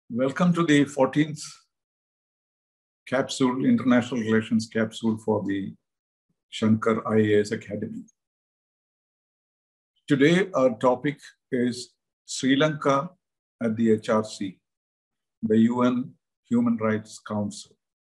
Welcome to the 14th capsule, International Relations capsule for the Shankar IAS Academy. Today, our topic is Sri Lanka at the HRC, the UN Human Rights Council.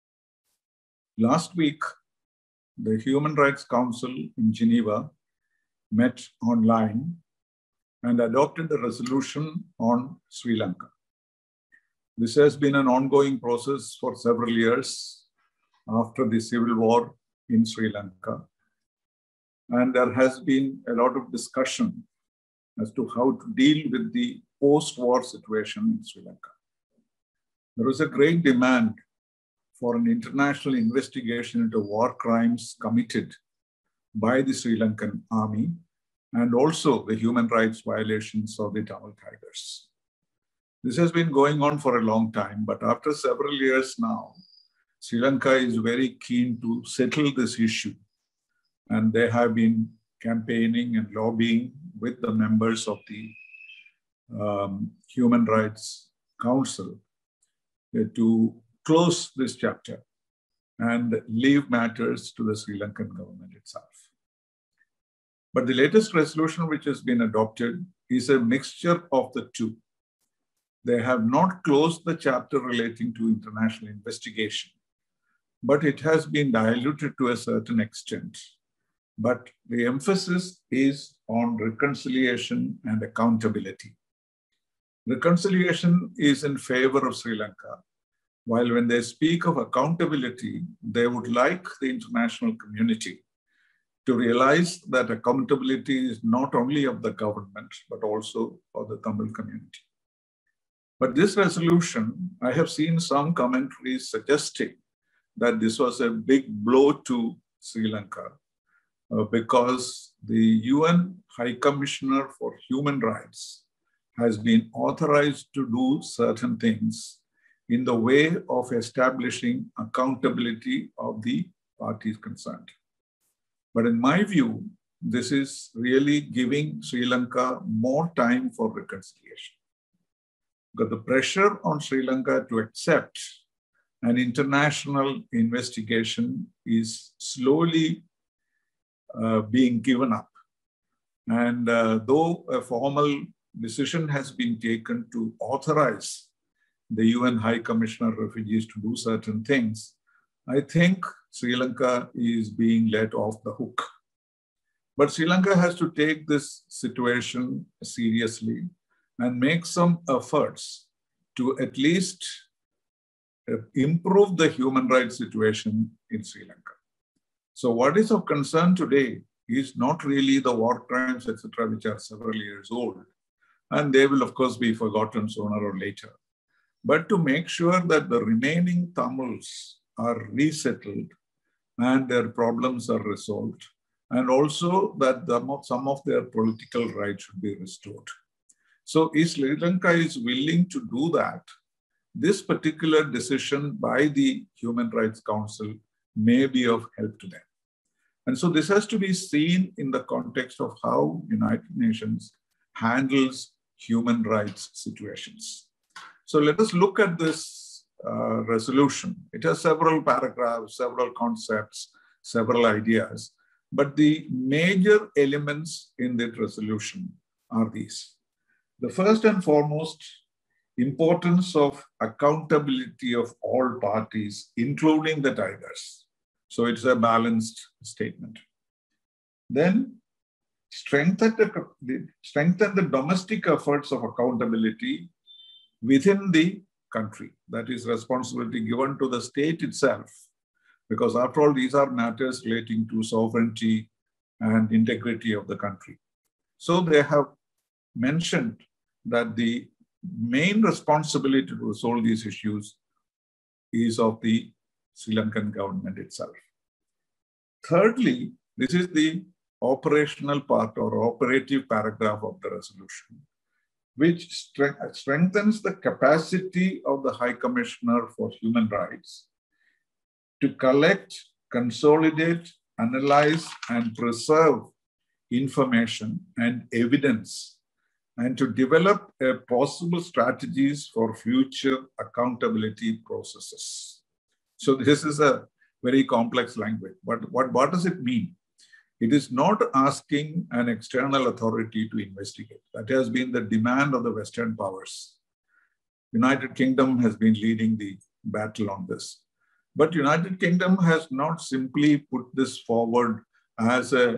Last week, the Human Rights Council in Geneva met online and adopted a resolution on Sri Lanka. This has been an ongoing process for several years after the civil war in Sri Lanka. And there has been a lot of discussion as to how to deal with the post-war situation in Sri Lanka. There was a great demand for an international investigation into war crimes committed by the Sri Lankan army and also the human rights violations of the Tamil Tigers. This has been going on for a long time, but after several years now, Sri Lanka is very keen to settle this issue. And they have been campaigning and lobbying with the members of the Human Rights Council to close this chapter and leave matters to the Sri Lankan government itself. But the latest resolution which has been adopted is a mixture of the two. They have not closed the chapter relating to international investigation, but it has been diluted to a certain extent. But the emphasis is on reconciliation and accountability. Reconciliation is in favor of Sri Lanka, while when they speak of accountability, they would like the international community to realize that accountability is not only of the government, but also of the Tamil community. But this resolution, I have seen some commentaries suggesting that this was a big blow to Sri Lanka because the UN High Commissioner for Human Rights has been authorized to do certain things in the way of establishing accountability of the parties concerned. But in my view, this is really giving Sri Lanka more time for reconciliation. Because the pressure on Sri Lanka to accept an international investigation is slowly being given up. And though a formal decision has been taken to authorize the UN High Commissioner of Refugees to do certain things, I think Sri Lanka is being let off the hook. But Sri Lanka has to take this situation seriously and make some efforts to at least improve the human rights situation in Sri Lanka. So what is of concern today is not really the war crimes, etc., which are several years old. And they will, of course, be forgotten sooner or later. But to make sure that the remaining Tamils are resettled and their problems are resolved, and also that some of their political rights should be restored. So if Sri Lanka is willing to do that, this particular decision by the Human Rights Council may be of help to them. And so this has to be seen in the context of how United Nations handles human rights situations. So let us look at this resolution. It has several paragraphs, several concepts, several ideas, but the major elements in that resolution are these. The first and foremost, importance of accountability of all parties, including the Tigers. So it's a balanced statement. Then strengthen the domestic efforts of accountability within the country. That is responsibility given to the state itself, because after all, these are matters relating to sovereignty and integrity of the country. So they have mentioned that the main responsibility to resolve these issues is of the Sri Lankan government itself. Thirdly, this is the operational part or operative paragraph of the resolution, which strengthens the capacity of the High Commissioner for Human Rights to collect, consolidate, analyze, and preserve information and evidence and to develop possible strategies for future accountability processes. So this is a very complex language, but what does it mean? It is not asking an external authority to investigate. That has been the demand of the Western powers. United Kingdom has been leading the battle on this. But United Kingdom has not simply put this forward as a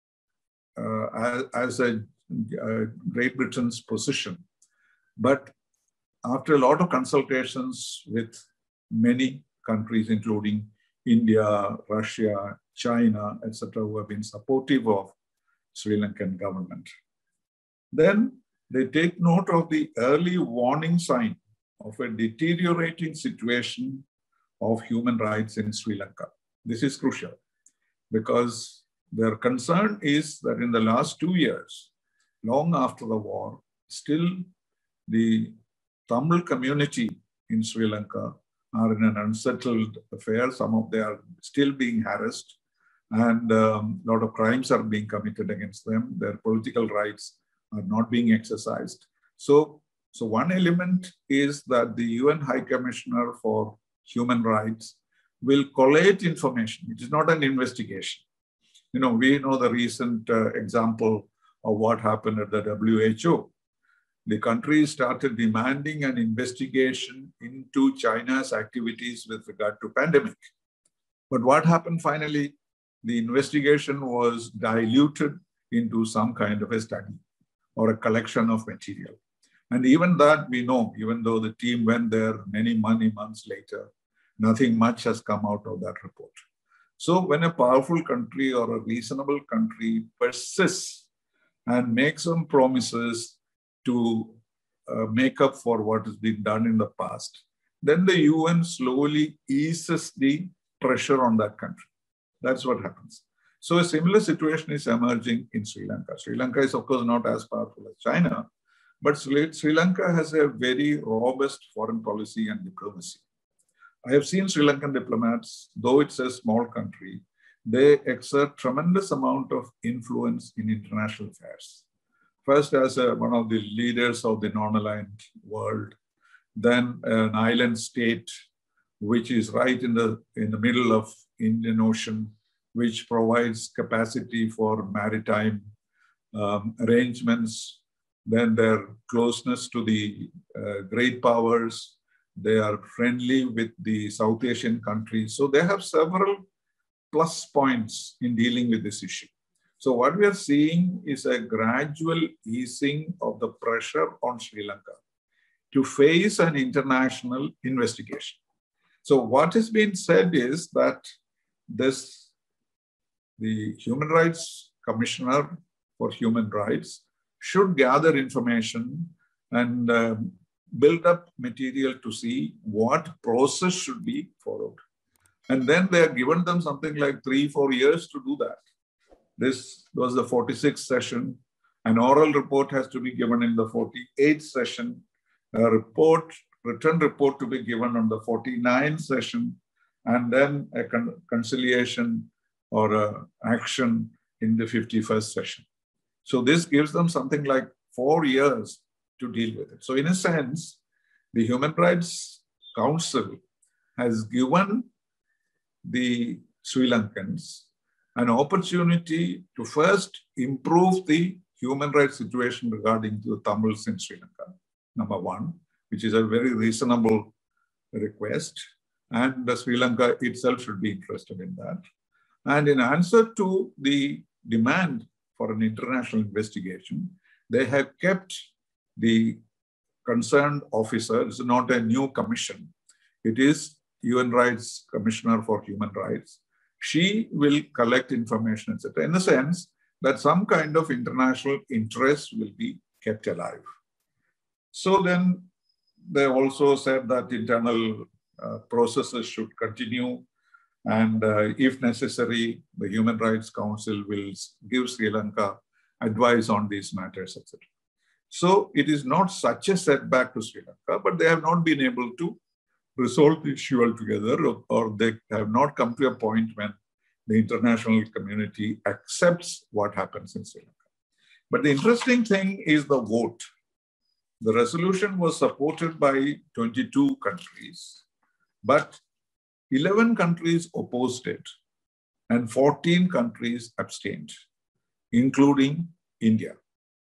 Great Britain's position, but after a lot of consultations with many countries, including India, Russia, China, etc., who have been supportive of Sri Lankan government, then they take note of the early warning sign of a deteriorating situation of human rights in Sri Lanka. This is crucial because their concern is that in the last 2 years, long after the war, still the Tamil community in Sri Lanka are in an unsettled affair. Some of them are still being harassed, and a lot of crimes are being committed against them. Their political rights are not being exercised. So one element is that the UN High Commissioner for Human Rights will collate information. It is not an investigation. We know the recent example of what happened at the WHO. The country started demanding an investigation into China's activities with regard to pandemic. But what happened finally? The investigation was diluted into some kind of a study or a collection of material. And even that we know, even though the team went there many months later, nothing much has come out of that report. So when a powerful country or a reasonable country persists and makes some promises to make up for what has been done in the past, then the UN slowly eases the pressure on that country. That's what happens. So a similar situation is emerging in Sri Lanka. Sri Lanka is, of course, not as powerful as China, but Sri Lanka has a very robust foreign policy and diplomacy. I have seen Sri Lankan diplomats, though it's a small country, they exert tremendous amount of influence in international affairs. First as one of the leaders of the non-aligned world, then an island state, which is right in the middle of Indian Ocean, which provides capacity for maritime arrangements. Then their closeness to the great powers. They are friendly with the South Asian countries. So they have several plus points in dealing with this issue. So what we are seeing is a gradual easing of the pressure on Sri Lanka to face an international investigation. So what has been said is that the Human Rights Commissioner for Human Rights should gather information and build up material to see what process should be followed. And then they are given them something like 3-4 years to do that. This was the 46th session. An oral report has to be given in the 48th session. A written report to be given on the 49th session, and then a conciliation or a action in the 51st session. So this gives them something like 4 years to deal with it. So in a sense, the Human Rights Council has given the Sri Lankans an opportunity to first improve the human rights situation regarding the Tamils in Sri Lanka, number one, which is a very reasonable request. And Sri Lanka itself should be interested in that. And in answer to the demand for an international investigation, they have kept the concerned officer. It's not a new commission. It is UN Rights Commissioner for Human Rights. She will collect information, etc., in the sense that some kind of international interest will be kept alive. So then they also said that internal processes should continue, and if necessary, the Human Rights Council will give Sri Lanka advice on these matters, etc. So it is not such a setback to Sri Lanka, but they have not been able to resolve the issue altogether, or they have not come to a point when the international community accepts what happens in Sri Lanka. But the interesting thing is the vote. The resolution was supported by 22 countries, but 11 countries opposed it and 14 countries abstained, including India.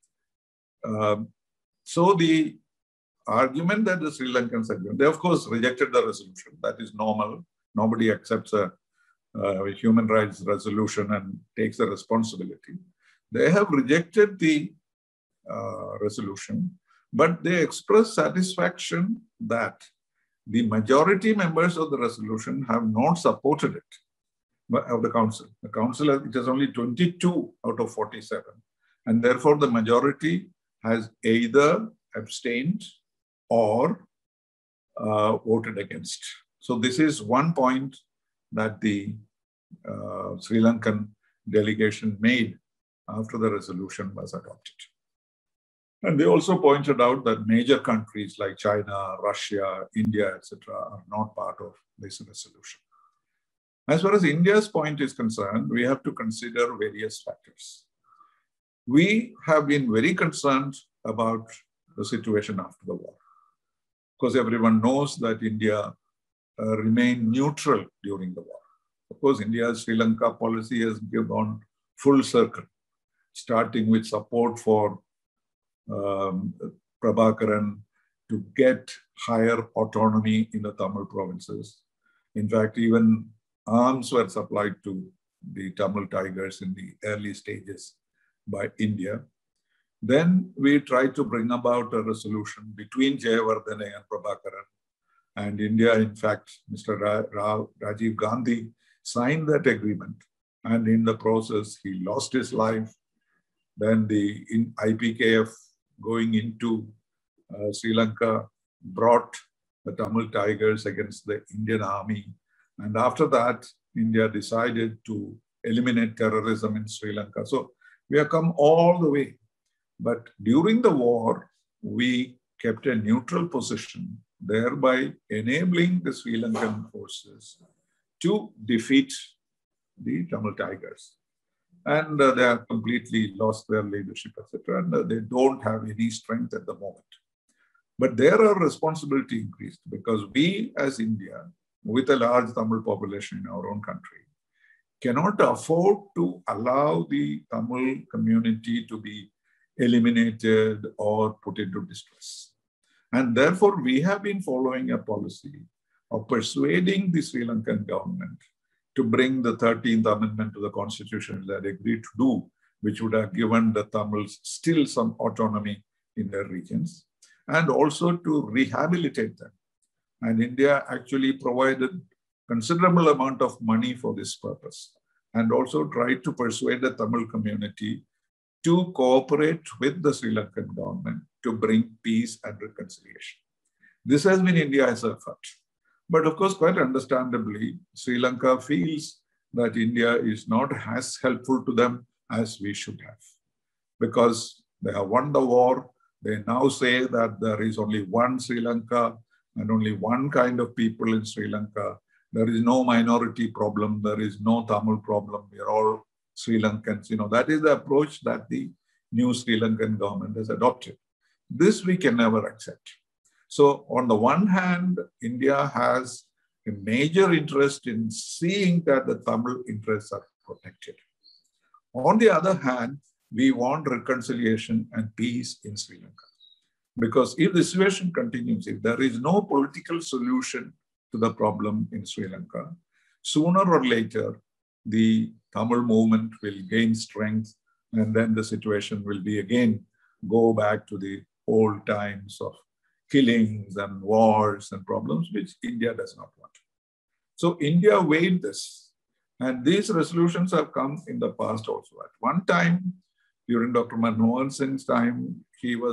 So the argument that the Sri Lankans had, they of course rejected the resolution. That is normal. Nobody accepts a human rights resolution and takes the responsibility. They have rejected the resolution, but they express satisfaction that the majority members of the resolution have not supported it of the council. The council, it is only 22 out of 47. And therefore the majority has either abstained or voted against. So this is one point that the Sri Lankan delegation made after the resolution was adopted. And they also pointed out that major countries like China, Russia, India, etc., are not part of this resolution. As far as India's point is concerned, we have to consider various factors. We have been very concerned about the situation after the war. Because everyone knows that India remained neutral during the war. Of course, India's Sri Lanka policy has gone full circle, starting with support for Prabhakaran to get higher autonomy in the Tamil provinces. In fact, even arms were supplied to the Tamil Tigers in the early stages by India. Then we tried to bring about a resolution between Jayawardene and Prabhakaran. And India, in fact, Mr. Rajiv Gandhi signed that agreement. And in the process, he lost his life. Then the IPKF going into Sri Lanka brought the Tamil Tigers against the Indian army. And after that, India decided to eliminate terrorism in Sri Lanka. So we have come all the way. But during the war, we kept a neutral position, thereby enabling the Sri Lankan forces to defeat the Tamil Tigers. And they have completely lost their leadership, etc. And they don't have any strength at the moment. But there our responsibility increased because we as India, with a large Tamil population in our own country, cannot afford to allow the Tamil community to be eliminated or put into distress. And therefore, we have been following a policy of persuading the Sri Lankan government to bring the 13th Amendment to the Constitution that agreed to do, which would have given the Tamils still some autonomy in their regions, and also to rehabilitate them. And India actually provided considerable amount of money for this purpose, and also tried to persuade the Tamil community to cooperate with the Sri Lankan government to bring peace and reconciliation. This has been India's effort. But of course, quite understandably, Sri Lanka feels that India is not as helpful to them as we should have. Because they have won the war, they now say that there is only one Sri Lanka and only one kind of people in Sri Lanka. There is no minority problem, there is no Tamil problem, we are all Sri Lankans. You know, that is the approach that the new Sri Lankan government has adopted. This we can never accept. So on the one hand, India has a major interest in seeing that the Tamil interests are protected. On the other hand, we want reconciliation and peace in Sri Lanka. Because if the situation continues, if there is no political solution to the problem in Sri Lanka, sooner or later, the Tamil movement will gain strength, and then the situation will be again go back to the old times of killings and wars and problems, which India does not want. So India weighed this, and these resolutions have come in the past also. At one time, during Dr. Manmohan Singh's time,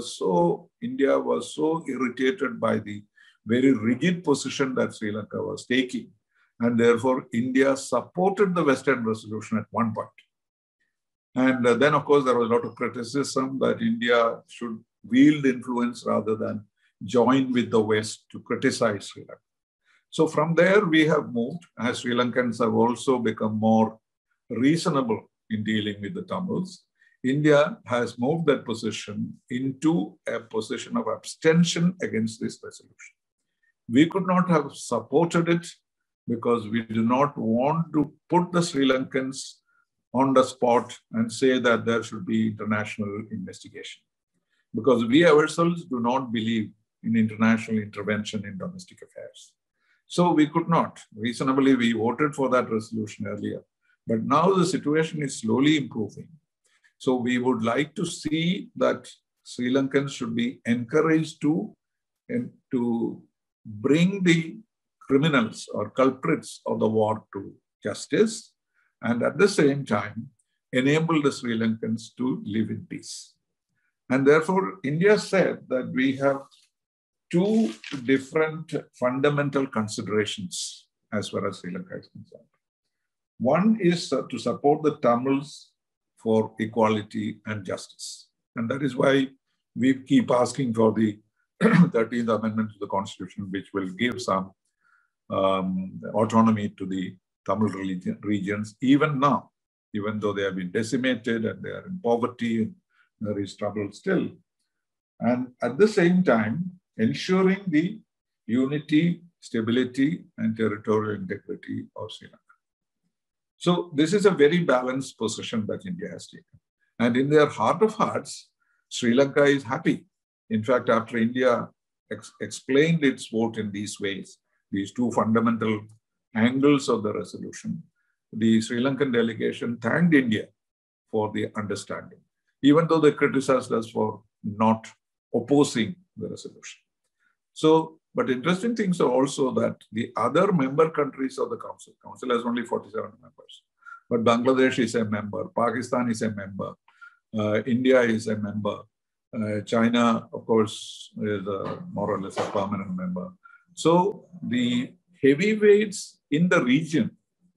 India was so irritated by the very rigid position that Sri Lanka was taking. And therefore, India supported the Western resolution at one point. And then, of course, there was a lot of criticism that India should wield influence rather than join with the West to criticize Sri Lanka. So from there, we have moved, as Sri Lankans have also become more reasonable in dealing with the Tamils. India has moved that position into a position of abstention against this resolution. We could not have supported it because we do not want to put the Sri Lankans on the spot and say that there should be international investigation. Because we ourselves do not believe in international intervention in domestic affairs. So we could not. Reasonably, we voted for that resolution earlier. But now the situation is slowly improving. So we would like to see that Sri Lankans should be encouraged to bring the criminals or culprits of the war to justice, and at the same time, enable the Sri Lankans to live in peace. And therefore, India said that we have two different fundamental considerations as far as Sri Lanka is concerned. One is to support the Tamils for equality and justice. And that is why we keep asking for the 13th Amendment to the Constitution, which will give some autonomy to the Tamil regions, even now, even though they have been decimated and they are in poverty, and there is trouble still. And at the same time, ensuring the unity, stability, and territorial integrity of Sri Lanka. So this is a very balanced position that India has taken. And in their heart of hearts, Sri Lanka is happy. In fact, after India explained its vote in these ways, these two fundamental angles of the resolution, the Sri Lankan delegation thanked India for the understanding, even though they criticized us for not opposing the resolution. So, but interesting things are also that the other member countries of the council has only 47 members, but Bangladesh is a member, Pakistan is a member, India is a member, China, of course, is more or less a permanent member. So the heavyweights in the region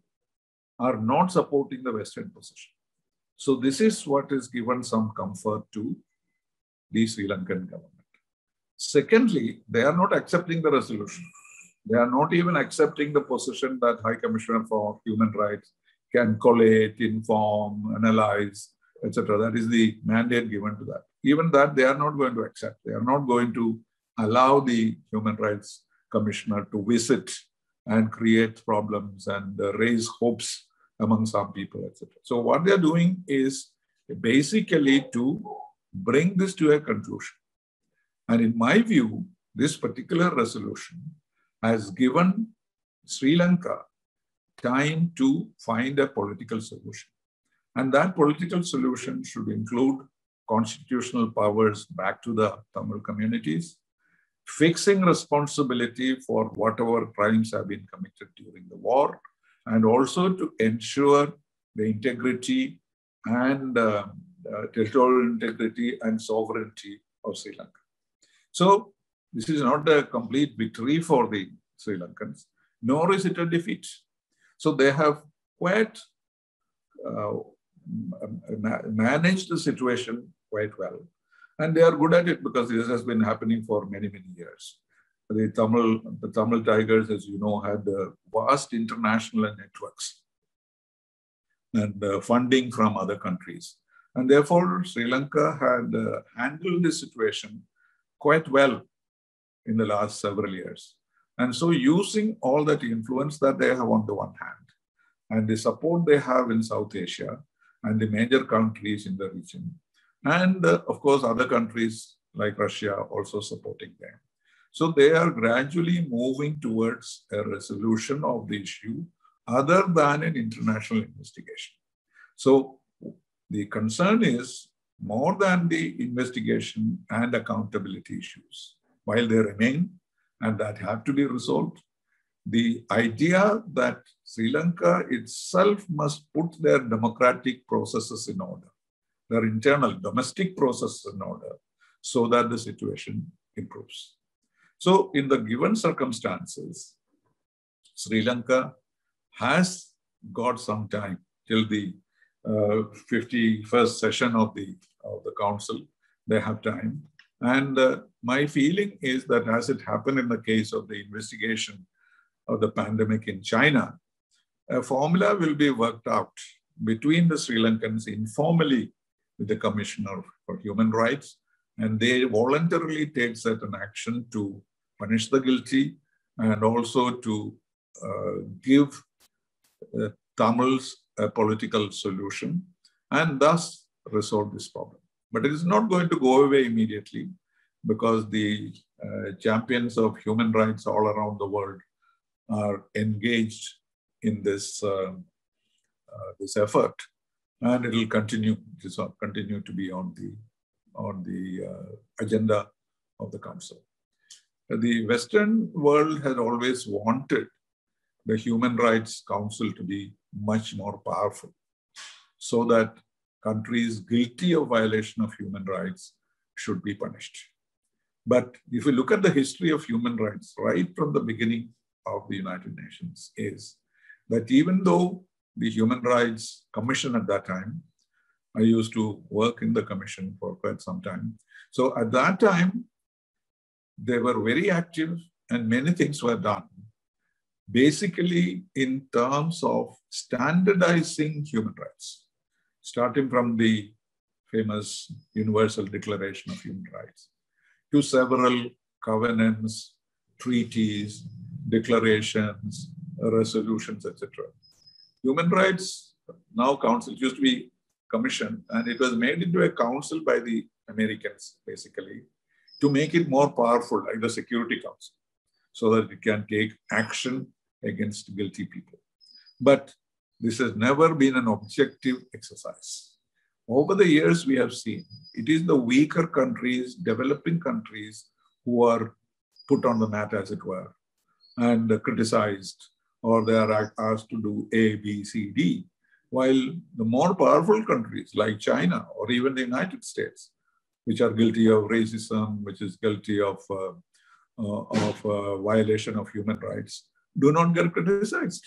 are not supporting the Western position. So this is what has given some comfort to the Sri Lankan government. Secondly, they are not accepting the resolution. They are not even accepting the position that High Commissioner for Human Rights can collate, inform, analyze, etc. That is the mandate given to that. Even that they are not going to accept. They are not going to allow the Human Rights Commissioner to visit and create problems and raise hopes among some people, etc. So what they are doing is basically to bring this to a conclusion. And in my view, this particular resolution has given Sri Lanka time to find a political solution. And that political solution should include constitutional powers back to the Tamil communities, fixing responsibility for whatever crimes have been committed during the war, and also to ensure the integrity and territorial integrity and sovereignty of Sri Lanka. So this is not a complete victory for the Sri Lankans, nor is it a defeat. So they have quite managed the situation quite well. And they are good at it because this has been happening for many, many years. The Tamil Tigers, as you know, had vast international networks and funding from other countries. And therefore, Sri Lanka had handled this situation quite well in the last several years. And so using all that influence that they have on the one hand, and the support they have in South Asia and the major countries in the region, and of course, other countries like Russia also supporting them. So they are gradually moving towards a resolution of the issue other than an international investigation. So the concern is more than the investigation and accountability issues. While they remain and that have to be resolved, the idea that Sri Lanka itself must put their democratic processes in order, their internal domestic processes in order, so that the situation improves. So in the given circumstances, Sri Lanka has got some time till the 51st session of the council. They have time. And my feeling is that as it happened in the case of the investigation of the pandemic in China, a formula will be worked out between the Sri Lankans informally with the Commissioner for Human Rights, and they voluntarily take certain action to punish the guilty and also to give Tamils a political solution and thus resolve this problem. But it is not going to go away immediately because the champions of human rights all around the world are engaged in this, this effort, and it will continue. It will continue to be on the agenda of the Council. The Western world has always wanted the Human Rights Council to be much more powerful so that countries guilty of violation of human rights should be punished. But if you look at the history of human rights right from the beginning of the United Nations, is that even though the Human Rights Commission at that time, I used to work in the commission for quite some time. So at that time, they were very active and many things were done, basically in terms of standardizing human rights, starting from the famous Universal Declaration of Human Rights to several covenants, treaties, declarations, resolutions, etc. Human Rights now Council used to be commission, and it was made into a council by the Americans, basically, to make it more powerful, like the Security Council, so that it can take action against guilty people. But this has never been an objective exercise. Over the years, we have seen it is the weaker countries, developing countries, who are put on the mat, as it were, and criticized, or they are asked to do A, B, C, D, while the more powerful countries like China or even the United States, which are guilty of racism, which is guilty of violation of human rights, do not get criticized.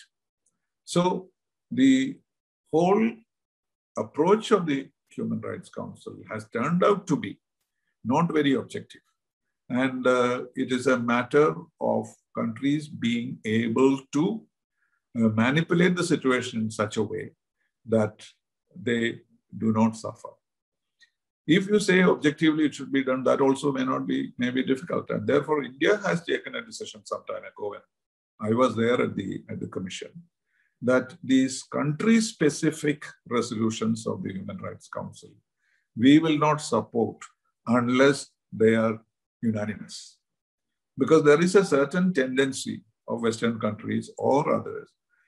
So the whole approach of the Human Rights Council has turned out to be not very objective. And it is a matter of countries being able to manipulate the situation in such a way that they do not suffer. If you say objectively it should be done, that also may be difficult. And therefore, India has taken a decision some time ago, when I was there at the Commission, that these country-specific resolutions of the Human Rights Council, we will not support unless they are unanimous. Because there is a certain tendency of Western countries or others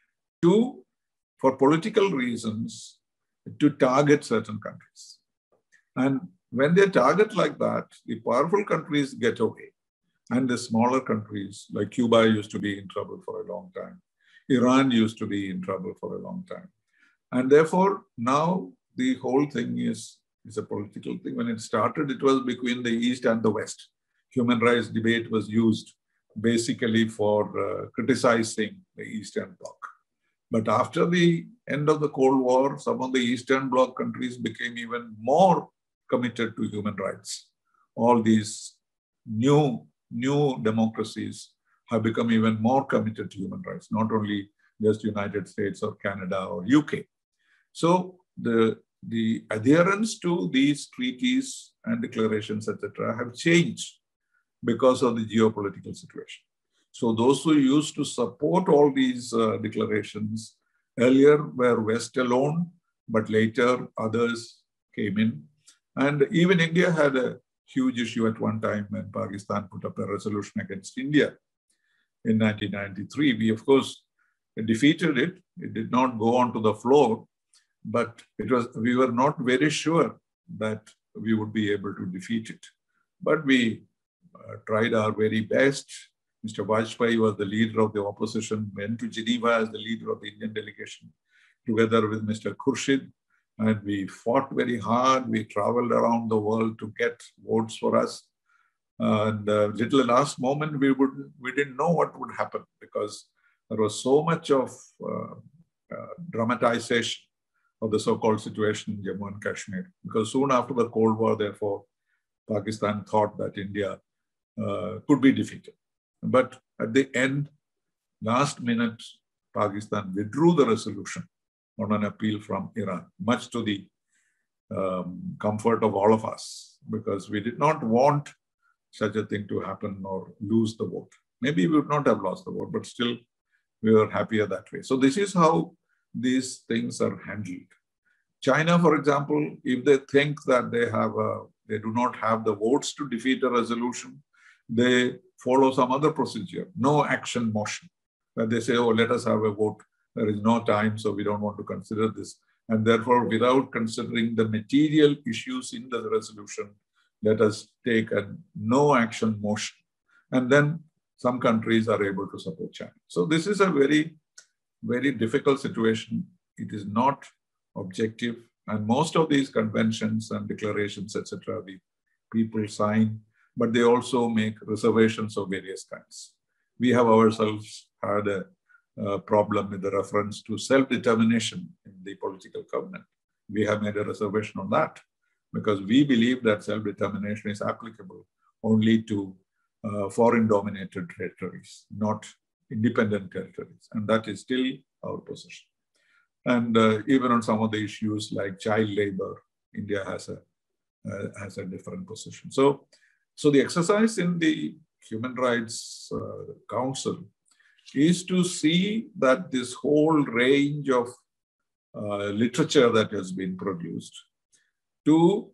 to, for political reasons, to target certain countries. And when they target like that, the powerful countries get away. And the smaller countries, like Cuba used to be in trouble for a long time. Iran used to be in trouble for a long time. And therefore, now the whole thing is a political thing. When it started, it was between the East and the West. Human rights debate was used basically for criticizing the Eastern Bloc. But after the end of the Cold War, some of the Eastern Bloc countries became even more committed to human rights. All these new democracies have become even more committed to human rights, not only just United States or Canada or UK. So the adherence to these treaties and declarations, etc., have changed because of the geopolitical situation. So those who used to support all these declarations earlier were West alone, but later others came in. And even India had a huge issue at one time when Pakistan put up a resolution against India in 1993. We, of course, defeated it. It did not go onto the floor, but we were not very sure that we would be able to defeat it. But we tried our very best. Mr. Vajpayee was the leader of the opposition, went to Geneva as the leader of the Indian delegation, together with Mr. Khurshid. And we fought very hard. We traveled around the world to get votes for us. And little last moment, we didn't know what would happen because there was so much of dramatization of the so-called situation in Jammu and Kashmir. Because soon after the Cold War, therefore, Pakistan thought that India could be defeated. But at the end, last minute, Pakistan withdrew the resolution on an appeal from Iran, much to the comfort of all of us, because we did not want such a thing to happen or lose the vote. Maybe we would not have lost the vote, but still we were happier that way. So this is how these things are handled. China, for example, if they think that they do not have the votes to defeat a resolution, they follow some other procedure, no action motion. That they say, oh, let us have a vote. There is no time, so we don't want to consider this. And therefore, without considering the material issues in the resolution, let us take a no action motion. And then some countries are able to support China. So this is a very, very difficult situation. It is not objective. And most of these conventions and declarations, etc., the people sign, but they also make reservations of various kinds. We have ourselves had a problem with the reference to self-determination in the political covenant. We have made a reservation on that because we believe that self-determination is applicable only to foreign-dominated territories, not independent territories. And that is still our position. And even on some of the issues like child labor, India has a different position. So the exercise in the Human Rights Council is to see that this whole range of literature that has been produced to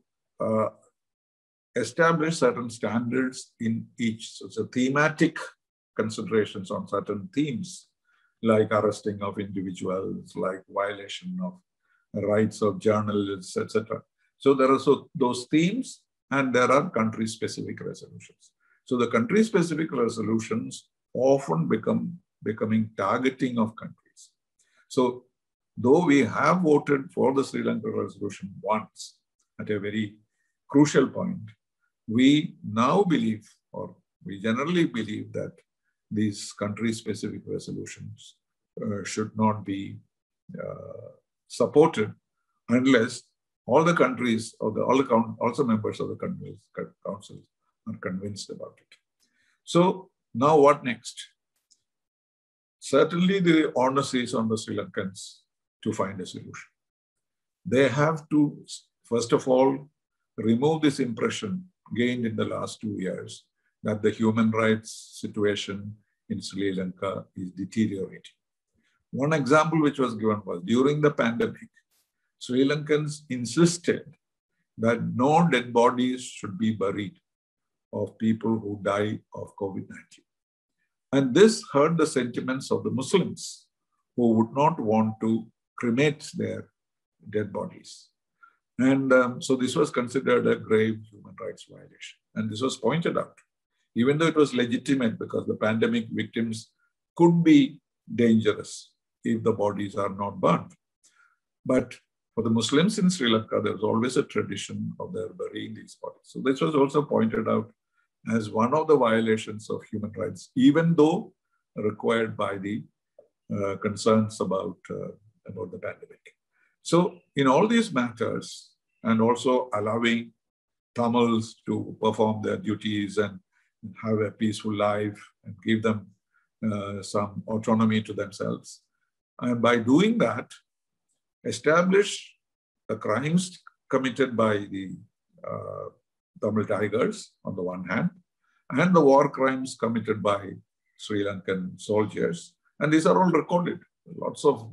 establish certain standards in each. So thematic considerations on certain themes, like arresting of individuals, like violation of rights of journalists, etc. So there are those themes, and there are country-specific resolutions. So the country-specific resolutions often becoming targeting of countries. So though we have voted for the Sri Lanka resolution once at a very crucial point, we now believe, or we generally believe, that these country-specific resolutions should not be supported unless all the countries or also members of the council are convinced about it. So now what next? Certainly the onus is on the Sri Lankans to find a solution. They have to, first of all, remove this impression gained in the last 2 years that the human rights situation in Sri Lanka is deteriorating. One example which was given was during the pandemic, Sri Lankans insisted that no dead bodies should be buried of people who die of COVID-19. And this hurt the sentiments of the Muslims who would not want to cremate their dead bodies. And so this was considered a grave human rights violation. And this was pointed out, even though it was legitimate because the pandemic victims could be dangerous if the bodies are not burnt. But for the Muslims in Sri Lanka, there was always a tradition of their burying these bodies. So this was also pointed out as one of the violations of human rights, even though required by the concerns about the pandemic. So in all these matters, and also allowing Tamils to perform their duties and have a peaceful life and give them some autonomy to themselves. And by doing that, establish the crimes committed by the Tamil Tigers on the one hand, and the war crimes committed by Sri Lankan soldiers. And these are all recorded. Lots of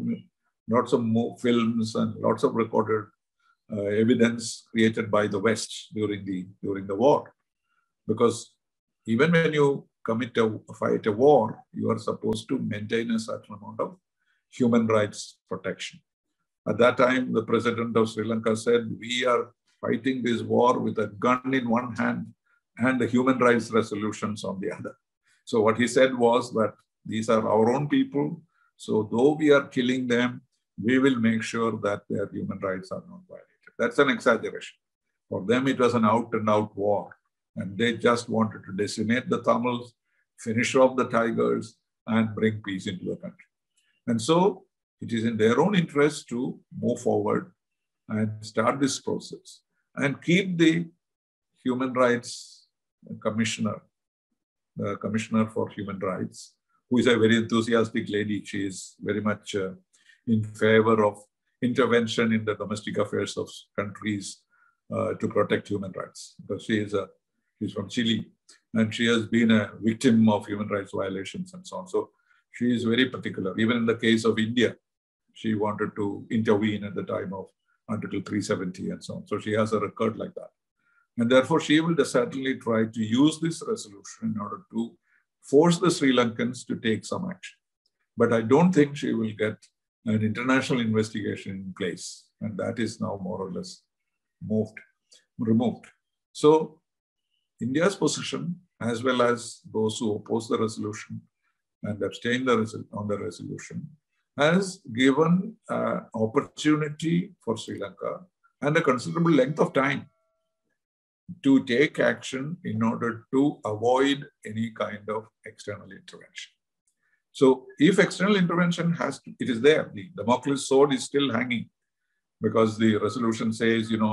films and lots of recorded evidence created by the West during the war. Because even when you fight a war, you are supposed to maintain a certain amount of human rights protection. At that time, the president of Sri Lanka said, we are fighting this war with a gun in one hand and the human rights resolutions on the other. So what he said was that these are our own people. So though we are killing them, we will make sure that their human rights are not violated. That's an exaggeration. For them, it was an out-and-out war. And they just wanted to decimate the Tamils, finish off the Tigers, and bring peace into the country. And so it is in their own interest to move forward and start this process and keep the Human Rights Commissioner, the Commissioner for Human Rights, who is a very enthusiastic lady. She is very much in favor of intervention in the domestic affairs of countries to protect human rights. Because she's from Chile, and she has been a victim of human rights violations and so on. So she is very particular. Even in the case of India, she wanted to intervene at the time of Article 370 and so on. So she has a record like that. And therefore, she will certainly try to use this resolution in order to force the Sri Lankans to take some action. But I don't think she will get an international investigation in place. And that is now more or less removed. So India's position, as well as those who oppose the resolution and abstain on the resolution, has given opportunity for Sri Lanka and a considerable length of time to take action in order to avoid any kind of external intervention. So if external intervention it is there, the Damocles sword is still hanging, because the resolution says, you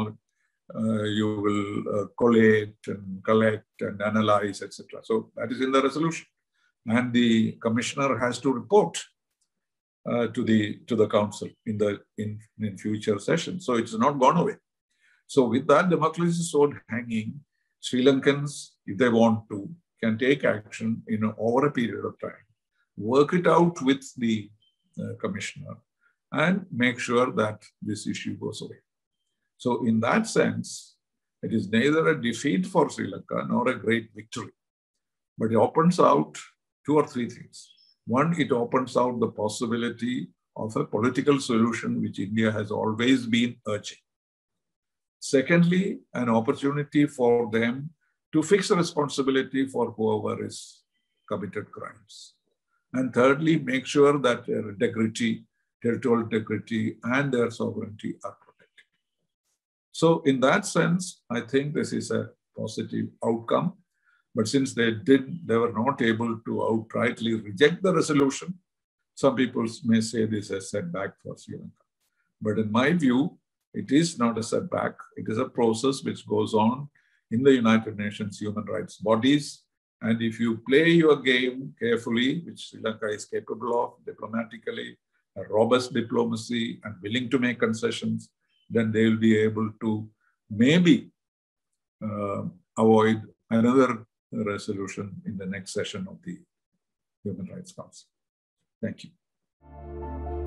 will collate and collect and analyze, etc. So that is in the resolution. And the commissioner has to report to the council in future sessions. So it's not gone away. So with that Damocles sword hanging, Sri Lankans, if they want to, can take action over a period of time, work it out with the commissioner, and make sure that this issue goes away. So in that sense, it is neither a defeat for Sri Lanka nor a great victory, but it opens out 2 or 3 things. One, it opens out the possibility of a political solution, which India has always been urging. Secondly, an opportunity for them to fix responsibility for whoever has committed crimes. And thirdly, make sure that their integrity, territorial integrity, and their sovereignty are protected. So in that sense, I think this is a positive outcome. But since they were not able to outrightly reject the resolution, some people may say this is a setback for Sri Lanka. But in my view, it is not a setback. It is a process which goes on in the United Nations human rights bodies. And if you play your game carefully, which Sri Lanka is capable of diplomatically, a robust diplomacy, and willing to make concessions, then they will be able to maybe avoid another resolution in the next session of the Human Rights Council. Thank you.